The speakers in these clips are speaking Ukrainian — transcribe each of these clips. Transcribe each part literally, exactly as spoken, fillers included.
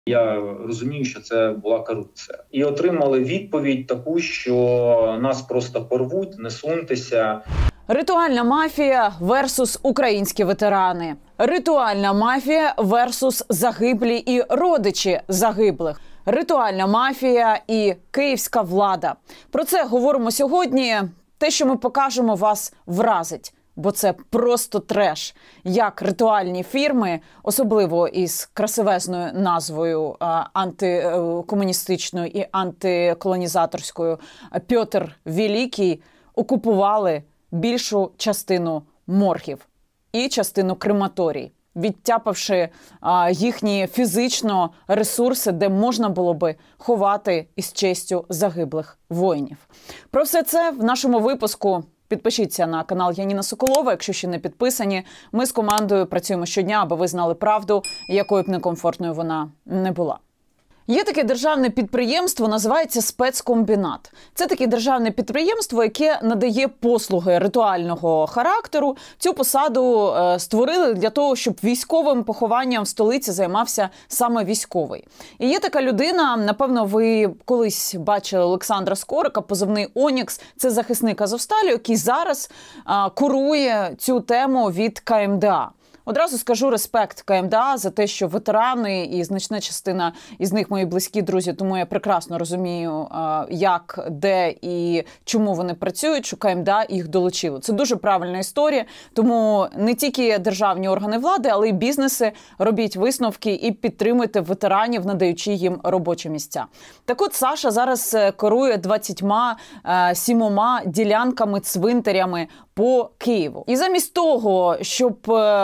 Я розумію, що це була корупція. І отримали відповідь таку, що нас просто порвуть, не суньтеся. Ритуальна мафія версус українські ветерани. Ритуальна мафія версус загиблі і родичі загиблих. Ритуальна мафія і київська влада. Про це говоримо сьогодні. Те, що ми покажемо, вас вразить. Бо це просто треш. Як ритуальні фірми, особливо із красивезною назвою антикомуністичною і антиколонізаторською, Петр Великий, окупували більшу частину моргів і частину крематорій, відтяпавши а, їхні фізично ресурси, де можна було би ховати із честю загиблих воїнів. Про все це в нашому випуску. Підпишіться на канал Яніна Соколова, якщо ще не підписані. Ми з командою працюємо щодня, аби ви знали правду, якою б некомфортною вона не була. Є таке державне підприємство, називається спецкомбінат. Це таке державне підприємство, яке надає послуги ритуального характеру. Цю посаду е, створили для того, щоб військовим похованням в столиці займався саме військовий. І є така людина, напевно, ви колись бачили Олександра Скорика, позивний Онікс. Це захисник Азовсталі, який зараз е, курує цю тему від ка ем де а. Одразу скажу респект ка ем де а за те, що ветерани і значна частина із них мої близькі друзі, тому я прекрасно розумію, як, де і чому вони працюють, що ка ем де а їх долучило. Це дуже правильна історія, тому не тільки державні органи влади, але й бізнеси робіть висновки і підтримуйте ветеранів, надаючи їм робочі місця. Так от Саша зараз керує двадцятьма сімома ділянками, цвинтарями по Києву. І замість того, щоб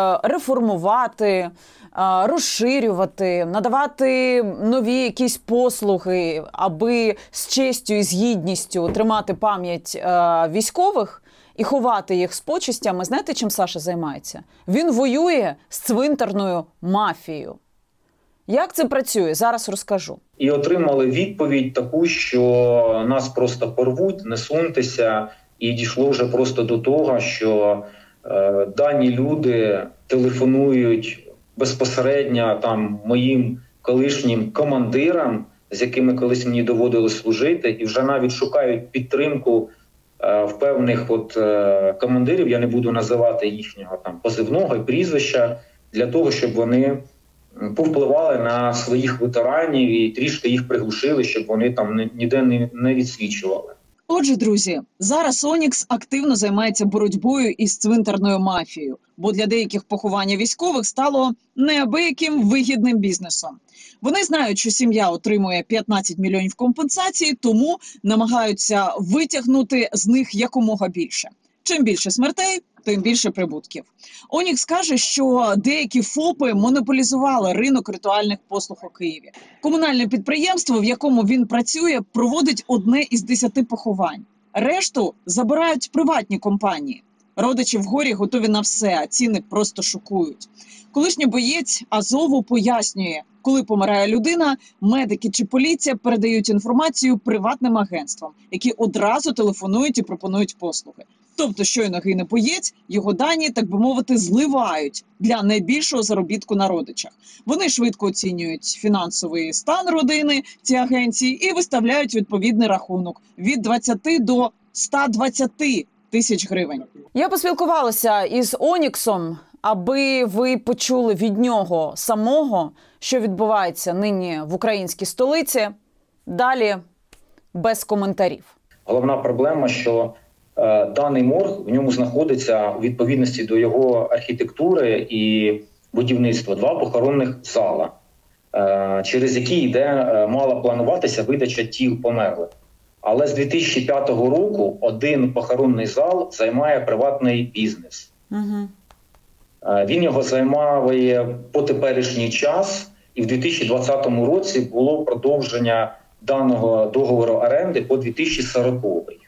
реформувати, розширювати, надавати нові якісь послуги, аби з честю і з гідністю тримати пам'ять військових і ховати їх з почестями, знаєте, чим Саша займається? Він воює з цвинтарною мафією. Як це працює? Зараз розкажу. І отримали відповідь таку, що нас просто порвуть, не суньтеся. І дійшло вже просто до того, що е, дані люди телефонують безпосередньо там моїм колишнім командирам, з якими колись мені доводилось служити, і вже навіть шукають підтримку е, в певних от, е, командирів, я не буду називати їхнього там позивного і прізвища, для того, щоб вони повпливали на своїх ветеранів і трішки їх приглушили, щоб вони там ніде не, не відсвічували. Отже, друзі, зараз Онікс активно займається боротьбою із цвинтарною мафією, бо для деяких поховання військових стало неабияким вигідним бізнесом. Вони знають, що сім'я отримує п'ятнадцять мільйонів компенсації, тому намагаються витягнути з них якомога більше. Чим більше смертей, тим більше прибутків. Онікс каже, що деякі ФОПи монополізували ринок ритуальних послуг у Києві. Комунальне підприємство, в якому він працює, проводить одне із десяти поховань. Решту забирають приватні компанії. Родичі в горі готові на все, а ціни просто шокують. Колишній боєць Азову пояснює, коли помирає людина, медики чи поліція передають інформацію приватним агентствам, які одразу телефонують і пропонують послуги. Тобто, щойно гине боєць, його дані, так би мовити, зливають для найбільшого заробітку на родичах. Вони швидко оцінюють фінансовий стан родини, ці агенції, і виставляють відповідний рахунок від двадцяти до ста двадцяти тисяч гривень. Я поспілкувалася із Оніксом, аби ви почули від нього самого, що відбувається нині в українській столиці. Далі без коментарів. Головна проблема, що е, даний морг в ньому знаходиться у відповідності до його архітектури і будівництва два похоронних зала, е, через які йде, е, мала плануватися видача тіл померлих. Але з дві тисячі п'ятого року один похоронний зал займає приватний бізнес. Угу. Він його займає по теперішній час, і в дві тисячі двадцятому році було продовження даного договору оренди по дві тисячі сороковий.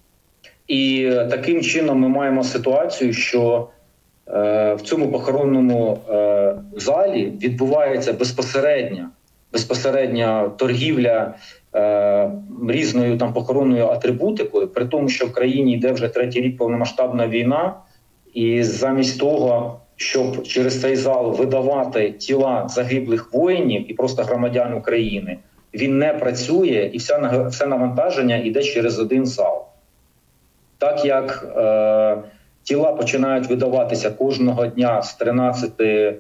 І таким чином ми маємо ситуацію, що е, в цьому похоронному е, залі відбувається безпосередня, безпосередня торгівля е, різною там похоронною атрибутикою, при тому, що в країні йде вже третій рік повномасштабна війна, і замість того, щоб через цей зал видавати тіла загиблих воїнів і просто громадян України, він не працює, і вся, все навантаження йде через один зал. Так як е, тіла починають видаватися кожного дня з тринадцятої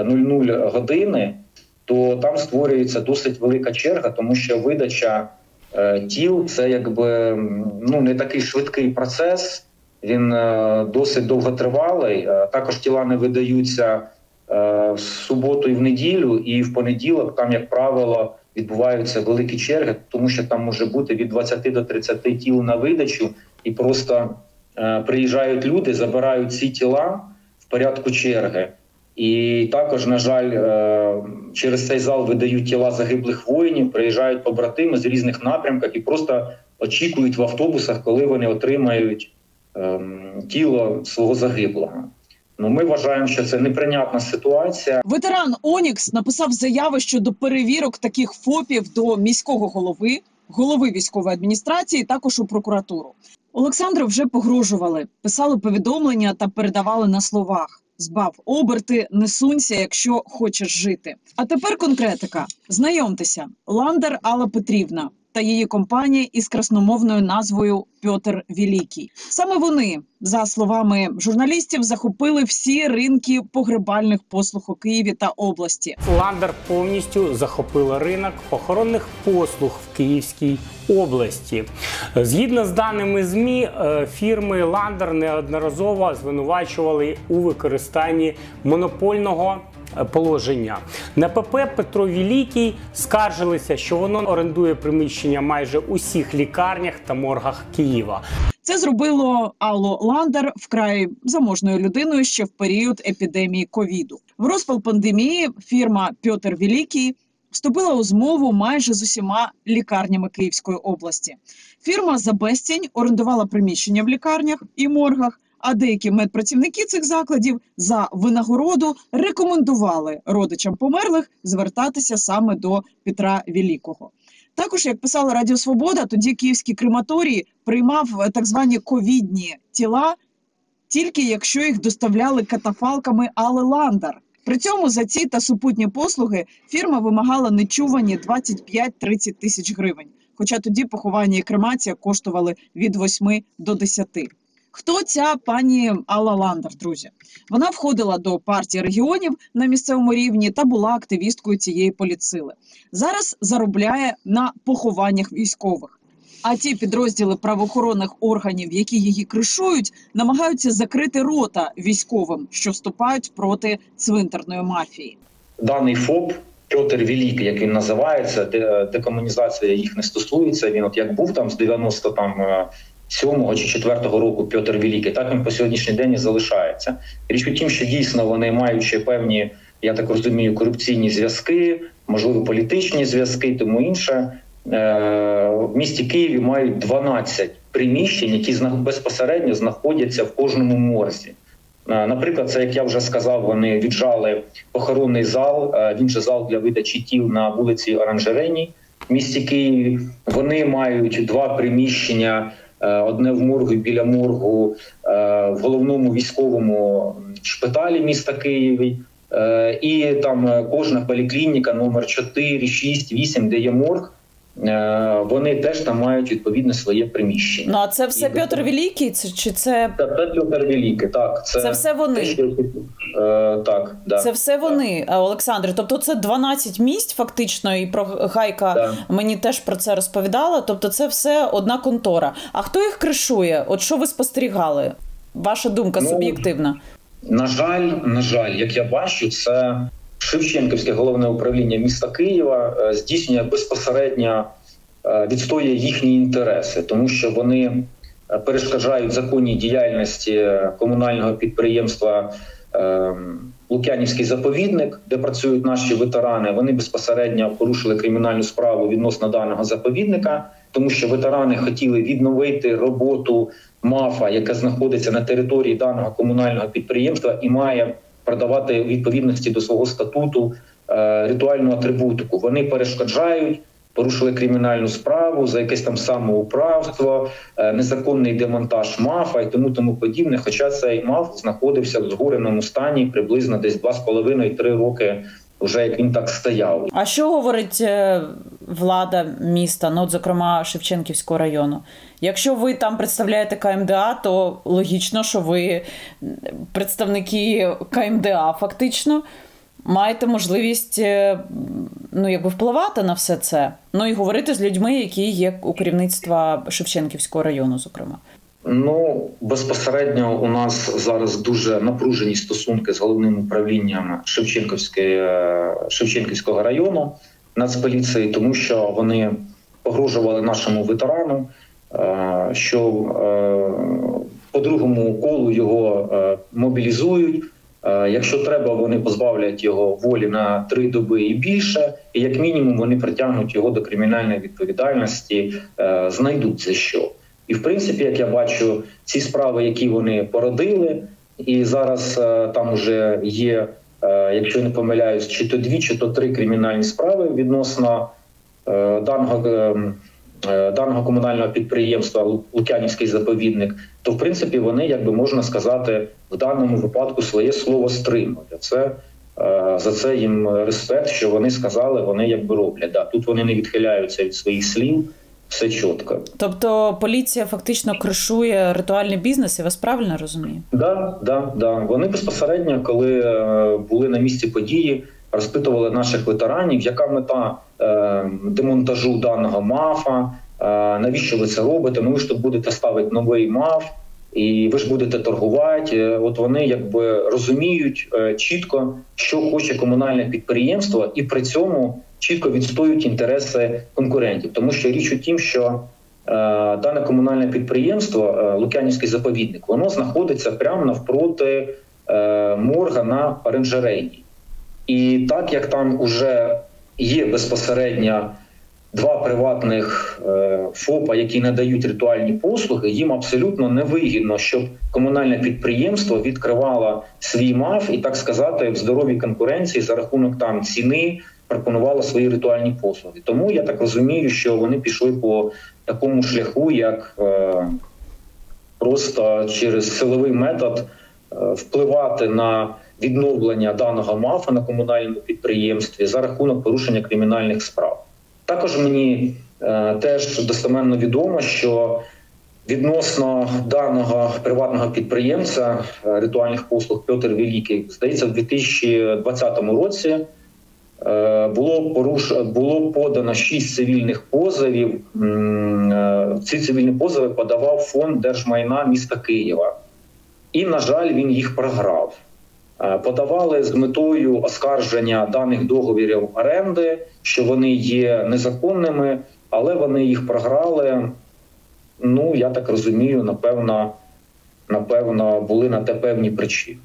години, то там створюється досить велика черга, тому що видача е, тіл – це якби ну, не такий швидкий процес, він е, досить довготривалий. Е, також тіла не видаються е, в суботу і в неділю, і в понеділок там, як правило, відбуваються великі черги, тому що там може бути від двадцяти до тридцяти тіл на видачу, і просто е, приїжджають люди, забирають ці тіла в порядку черги. І також, на жаль, е, через цей зал видають тіла загиблих воїнів, приїжджають побратими з різних напрямків і просто очікують в автобусах, коли вони отримають е, тіло свого загиблого. Ну, ми вважаємо, що це неприйнятна ситуація. Ветеран Онікс написав заяви щодо перевірок таких ФОПів до міського голови, голови військової адміністрації, також у прокуратуру. Олександру вже погрожували, писали повідомлення та передавали на словах. Збав оберти, не сунься, якщо хочеш жити. А тепер конкретика. Знайомтеся, Ландар Алла Петрівна та її компанія із красномовною назвою «Пьотр Великий». Саме вони, за словами журналістів, захопили всі ринки погребальних послуг у Києві та області. Ландар повністю захопила ринок похоронних послуг в Київській області. Згідно з даними ЗМІ, фірми Ландар неодноразово звинувачували у використанні монопольного положення. На ПП Петро Великий скаржилися, що воно орендує приміщення майже у всіх лікарнях та моргах Києва. Це зробило Аллу Ландар вкрай заможною людиною ще в період епідемії ковіду. В розпал пандемії фірма «Пьотр Великий» вступила у змову майже з усіма лікарнями Київської області. Фірма за безцінь орендувала приміщення в лікарнях і моргах, а деякі медпрацівники цих закладів за винагороду рекомендували родичам померлих звертатися саме до Петра Великого. Також, як писала Радіо Свобода, тоді київський крематорій приймав так звані ковідні тіла, тільки якщо їх доставляли катафалками Алли Ландар. При цьому за ці та супутні послуги фірма вимагала нечувані двадцять п'ять - тридцять тисяч гривень. Хоча тоді поховання і кремація коштували від восьми до десяти. Хто ця пані Алла Ландар, друзі? Вона входила до партії регіонів на місцевому рівні та була активісткою цієї політсили. Зараз заробляє на похованнях військових. А ті підрозділи правоохоронних органів, які її кришують, намагаються закрити рота військовим, що вступають проти цвинтарної мафії. Даний ФОП, Пьотр Великий, як він називається, декомунізація їх не стосується. Він от як був там з дев'яносто сьомого чи четвертого року Пьотр Великий, так він по сьогоднішній день і залишається. Річ у тім, що дійсно вони мають ще певні, я так розумію, корупційні зв'язки, можливо, політичні зв'язки, тому інше. В місті Києві мають дванадцять приміщень, які безпосередньо знаходяться в кожному морзі. Наприклад, це, як я вже сказав, вони віджали похоронний зал, він же зал для видачі тіл на вулиці Оранжерейній в місті Києві. Вони мають два приміщення, одне в моргу, біля моргу, в головному військовому шпиталі міста Києві. І там кожна поліклініка номер чотири, шість, вісім, де є морг, вони теж там мають відповідне своє приміщення. Ну, а це все і Пьотр Великий? Це, чи це... Це Пьотр Великий, так. Це, це все вони? Те, що... е, так, да. Це все вони, так. Олександр. Тобто це дванадцять місць фактично, і про Гайка да. мені теж про це розповідала. Тобто це все одна контора. А хто їх кришує? От що ви спостерігали? Ваша думка ну, суб'єктивна. На жаль, на жаль, як я бачу, це Шевченківське головне управління міста Києва здійснює безпосередньо, відстоює їхні інтереси, тому що вони перешкоджають законній діяльності комунального підприємства Лук'янівський заповідник, де працюють наші ветерани. Вони безпосередньо порушили кримінальну справу відносно даного заповідника, тому що ветерани хотіли відновити роботу МАФа, яка знаходиться на території даного комунального підприємства і має продавати у відповідності до свого статуту е, ритуальну атрибутику. Вони перешкоджають, порушили кримінальну справу за якесь там самоуправство, незаконний демонтаж МАФа і тому тому подібне. Хоча цей МАФ знаходився в згореному стані приблизно десь два з половиною - три роки вже як він так стояв. А що говорить влада міста, ну, от, зокрема, Шевченківського району? Якщо ви там представляєте КМДА, то логічно, що ви представники КМДА фактично маєте можливість, ну, якби впливати на все це. Ну і говорити з людьми, які є у керівництва Шевченківського району, зокрема. Ну, безпосередньо у нас зараз дуже напружені стосунки з головним управлінням Шевченківського району Нацполіції, тому що вони погрожували нашому ветерану, що по другому колу його мобілізують. Якщо треба, вони позбавлять його волі на три доби і більше, і як мінімум вони притягнуть його до кримінальної відповідальності, знайдуть за що. І, в принципі, як я бачу, ці справи, які вони породили, і зараз там вже є, якщо не помиляюсь, чи то дві, чи то три кримінальні справи відносно даного, даного комунального підприємства Лук'янівський заповідник, то, в принципі, вони, як би можна сказати, в даному випадку своє слово стримують. Це, за це їм респект, що вони сказали, вони якби роблять. Да, тут вони не відхиляються від своїх слів. Все чітко. Тобто поліція фактично кришує ритуальний бізнес, я вас правильно розумію? Так, да, да, да. Вони безпосередньо, коли е, були на місці події, розпитували наших ветеранів, яка мета е, демонтажу даного МАФа, е, навіщо ви це робите, ну ви ж тут будете ставити новий МАФ, і ви ж будете торгувати. От вони якби розуміють е, чітко, що хоче комунальне підприємство, і при цьому чітко відстоюють інтереси конкурентів. Тому що річ у тім, що е, дане комунальне підприємство, е, Лук'янівський заповідник, воно знаходиться прямо навпроти е, морга на Оранжерейній. І так як там вже є безпосередньо два приватних е, ФОПа, які надають ритуальні послуги, їм абсолютно невигідно, щоб комунальне підприємство відкривало свій МАФ і, так сказати, в здоровій конкуренції за рахунок там ціни пропонувало свої ритуальні послуги. Тому я так розумію, що вони пішли по такому шляху, як е, просто через силовий метод е, впливати на відновлення даного МАФа на комунальному підприємстві за рахунок порушення кримінальних справ. Також мені е, теж достеменно відомо, що відносно даного приватного підприємця е, ритуальних послуг Петр Великий, здається, в дві тисячі двадцятому році е, було, поруш... було подано шість цивільних позовів. Е, ці цивільні позови подавав фонд держмайна міста Києва. І, на жаль, він їх програв. Подавали з метою оскарження даних договорів оренди, що вони є незаконними, але вони їх програли. Ну, я так розумію, напевно, напевно, були на те певні причини.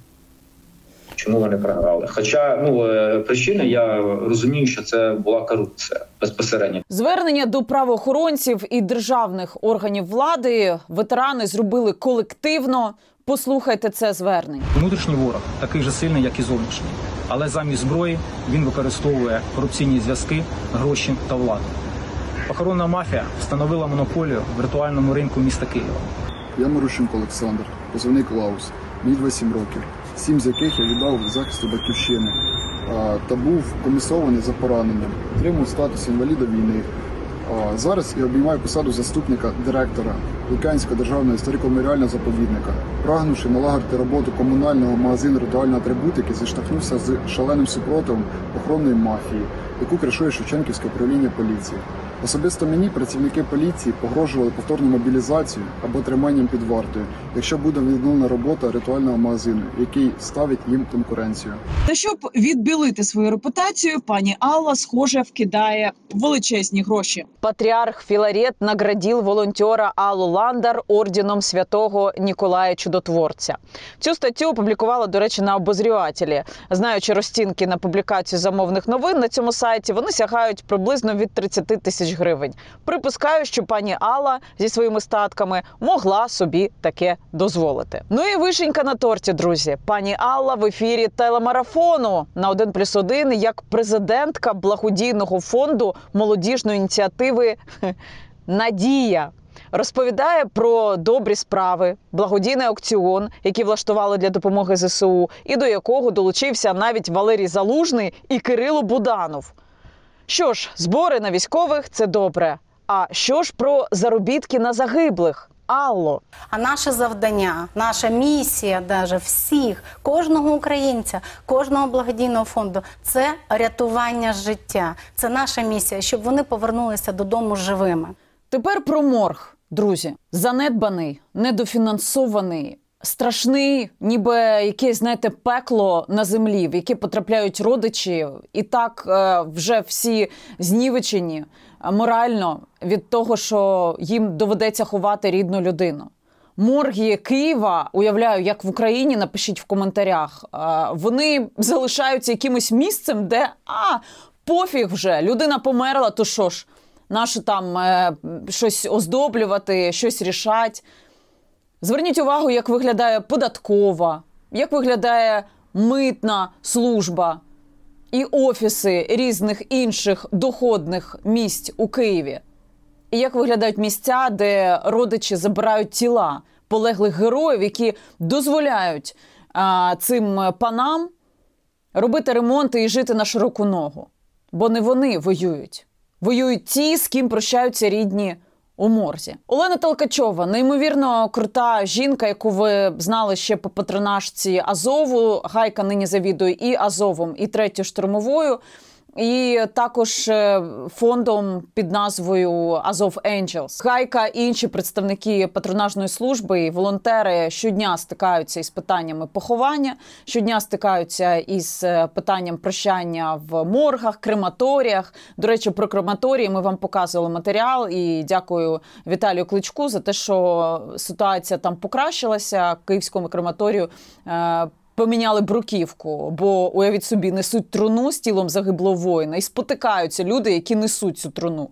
Чому вони програли? Хоча, ну, причини, я розумію, що це була корупція безпосередньо. Звернення до правоохоронців і державних органів влади ветерани зробили колективно. Послухайте це звернення. Внутрішній ворог такий же сильний, як і зовнішній. Але замість зброї він використовує корупційні зв'язки, гроші та владу. Похоронна мафія встановила монополію в ритуальному ринку міста Києва. Я Марущенко Олександр, позивний Клаус, мені двадцять сім років, сім з яких я віддав захисту батьківщини та був комісований за пораненням, отримав статус інваліда війни. Зараз я обіймаю посаду заступника директора Лук'янського державного історико-меморіального заповідника. Прагнувши налагодити роботу комунального магазину ритуальної атрибутики, зіштовхнувся з шаленим супротивом охоронної мафії, яку кришує Шевченківське управління поліції. Особисто мені працівники поліції погрожували повторну мобілізацію або триманням під вартою, якщо буде відновлена робота ритуального магазину, який ставить їм конкуренцію. Та щоб відбілити свою репутацію, пані Алла, схоже, вкидає величезні гроші. Патріарх Філарет наградив волонтера Аллу Ландар орденом святого Ніколая Чудотворця. Цю статтю опублікувала, до речі, на Обозрівателі. Знаючи розцінки на публікацію замовних новин на цьому сайті, вони сягають приблизно від тридцяти тисяч гривень. Припускаю, що пані Алла зі своїми статками могла собі таке дозволити. Ну і вишенька на торті, друзі. Пані Алла в ефірі телемарафону на один плюс один як президентка благодійного фонду молодіжної ініціативи «Надія». Розповідає про добрі справи, благодійний аукціон, який влаштували для допомоги зе се у, і до якого долучився навіть Валерій Залужний і Кирило Буданов. Що ж, збори на військових – це добре. А що ж про заробітки на загиблих? Алло. А наше завдання, наша місія даже всіх, кожного українця, кожного благодійного фонду – це рятування життя. Це наша місія, щоб вони повернулися додому живими. Тепер про морг, друзі. Занедбаний, недофінансований, страшний, ніби якесь, знаєте, пекло на землі, в яке потрапляють родичі, і так вже всі знівечені морально від того, що їм доведеться ховати рідну людину. Морги Києва, уявляю, як в Україні, напишіть в коментарях, вони залишаються якимось місцем, де, а, пофіг вже, людина померла, то що ж, нащо там е, щось оздоблювати, щось рішать. Зверніть увагу, як виглядає податкова, як виглядає митна служба і офіси різних інших доходних місць у Києві. І як виглядають місця, де родичі забирають тіла полеглих героїв, які дозволяють а, цим панам робити ремонти і жити на широку ногу. Бо не вони воюють. Воюють ті, з ким прощаються рідні у морзі. Олена Толкачова, неймовірно крута жінка, яку ви знали ще по патронажці Азову. Гайка нині завідує і Азовом, і третьою штурмовою. І також фондом під назвою Азов Angels. Гайка і інші представники патронажної служби і волонтери щодня стикаються із питаннями поховання, щодня стикаються із питанням прощання в моргах, крематоріях. До речі, про крематорії ми вам показували матеріал, і дякую Віталію Кличку за те, що ситуація там покращилася. Київському крематорію поміняли бруківку, бо, уявіть собі, несуть труну з тілом загиблого воїна і спотикаються люди, які несуть цю труну.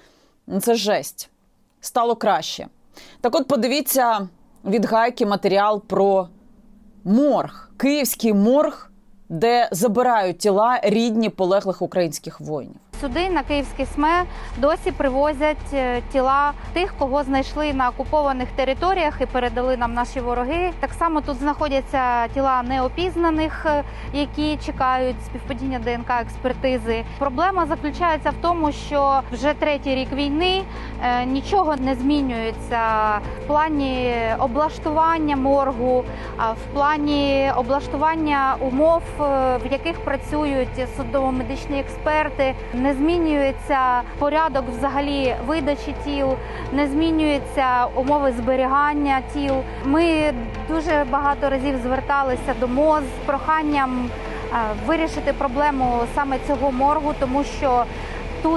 Це жесть. Стало краще. Так от подивіться від Гайки матеріал про морг. Київський морг, де забирають тіла рідні полеглих українських воїнів. Сюди, на київський СМЕ, досі привозять тіла тих, кого знайшли на окупованих територіях і передали нам наші вороги. Так само тут знаходяться тіла неопізнаних, які чекають співпадіння ДНК-експертизи. Проблема заключається в тому, що вже третій рік війни нічого не змінюється в плані облаштування моргу, в плані облаштування умов, в яких працюють судово-медичні експерти. Не змінюється порядок взагалі видачі тіл, не змінюються умови зберігання тіл. Ми дуже багато разів зверталися до МОЗ з проханням вирішити проблему саме цього моргу, тому що тут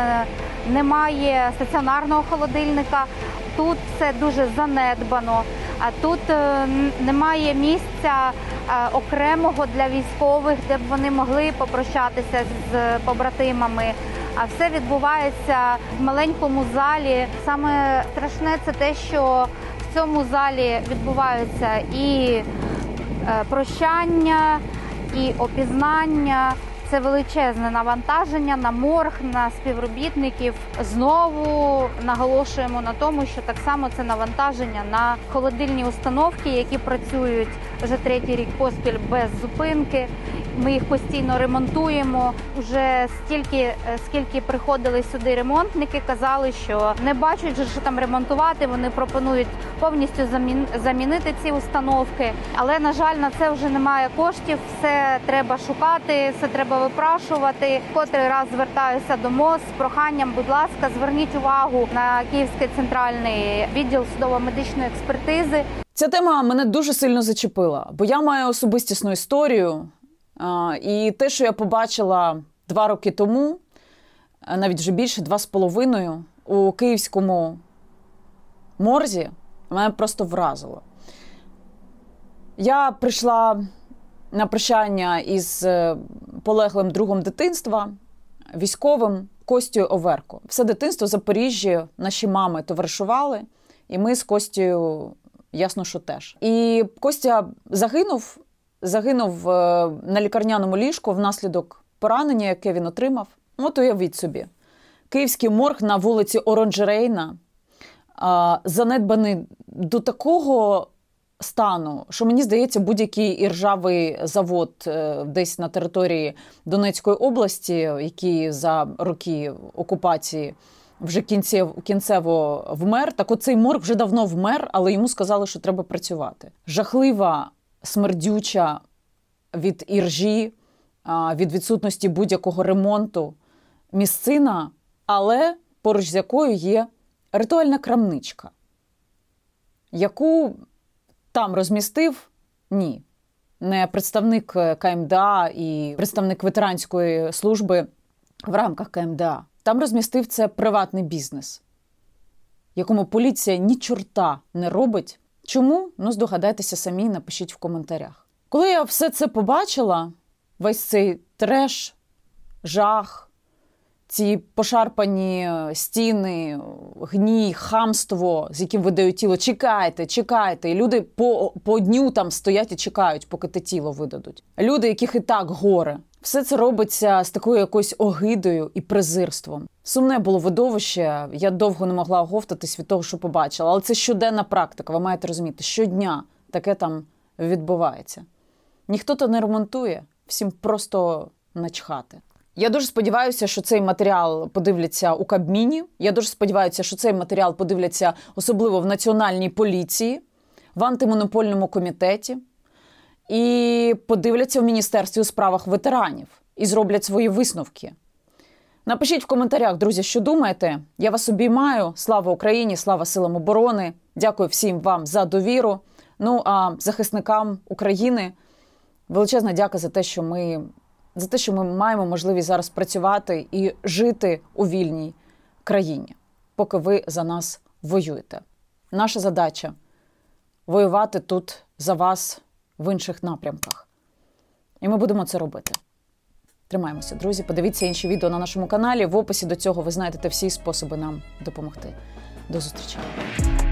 немає стаціонарного холодильника, тут все дуже занедбано, а тут немає місця окремого для військових, де б вони могли попрощатися з побратимами. А все відбувається в маленькому залі. Саме страшне – це те, що в цьому залі відбуваються і прощання, і опізнання. Це величезне навантаження на морг, на співробітників. Знову наголошуємо на тому, що так само це навантаження на холодильні установки, які працюють вже третій рік поспіль без зупинки. Ми їх постійно ремонтуємо. Уже стільки, скільки приходили сюди ремонтники, казали, що не бачать, що там ремонтувати, вони пропонують повністю замінити ці установки. Але, на жаль, на це вже немає коштів, все треба шукати, все треба випрашувати. Котрий раз звертаюся до МОЗ з проханням, будь ласка, зверніть увагу на Київський центральний відділ судово-медичної експертизи. Ця тема мене дуже сильно зачепила, бо я маю особистісну історію. І те, що я побачила два роки тому, навіть вже більше, два з половиною, у Київському морзі мене просто вразило. Я прийшла на прощання із полеглим другом дитинства, військовим Костею Оверко. Все дитинство в Запоріжжі наші мами товаришували, і ми з Костею, ясно, що теж. І Костя загинув, загинув на лікарняному ліжку внаслідок поранення, яке він отримав. От уявіть собі. Київський морг на вулиці Оранжерейна занедбаний до такого стану, що, мені здається, будь-який іржавий завод десь на території Донецької області, який за роки окупації вже кінцево, кінцево вмер, так оцей морг вже давно вмер, але йому сказали, що треба працювати. Жахлива, смердюча від іржі, від відсутності будь-якого ремонту місцина, але поруч з якою є ритуальна крамничка, яку там розмістив, ні, не представник КМДА і представник ветеранської служби в рамках КМДА. Там розмістив це приватний бізнес, якому поліція ні чорта не робить. Чому? Ну, здогадайтеся самі, напишіть в коментарях. Коли я все це побачила, весь цей треш, жах, ці пошарпані стіни, гній, хамство, з яким видають тіло. Чекайте, чекайте. І люди по, по дню там стоять і чекають, поки те тіло видадуть. Люди, яких і так горе. Все це робиться з такою якоюсь огидою і презирством. Сумне було видовище. Я довго не могла оговтатись від того, що побачила. Але це щоденна практика, ви маєте розуміти. Щодня таке там відбувається. Ніхто то не ремонтує, всім просто начхати. Я дуже сподіваюся, що цей матеріал подивляться у Кабміні. Я дуже сподіваюся, що цей матеріал подивляться особливо в Національній поліції, в антимонопольному комітеті і подивляться в Міністерстві у справах ветеранів і зроблять свої висновки. Напишіть в коментарях, друзі, що думаєте. Я вас обіймаю. Слава Україні, слава силам оборони. Дякую всім вам за довіру. Ну, а захисникам України величезна дяка за те, що ми... за те, що ми маємо можливість зараз працювати і жити у вільній країні, поки ви за нас воюєте. Наша задача – воювати тут за вас в інших напрямках. І ми будемо це робити. Тримаємося, друзі. Подивіться інші відео на нашому каналі. В описі до цього ви знайдете всі способи нам допомогти. До зустрічі.